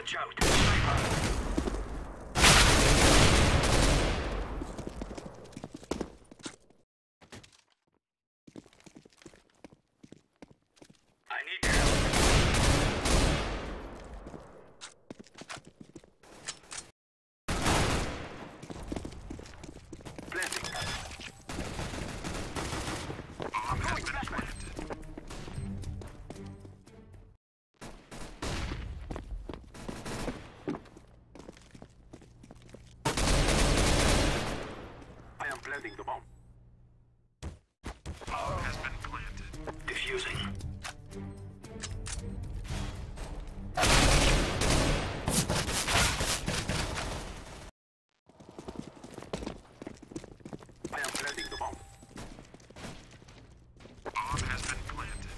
Watch out. Sniper. I need help. Planting. I'm going flashbang. I am planting the bomb. Bomb has been planted. Diffusing. I am planting the bomb. Bomb has been planted.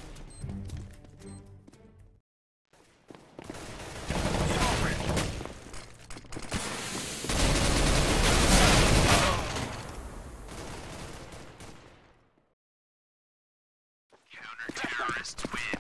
Smoke grenade. Counter-terrorists win.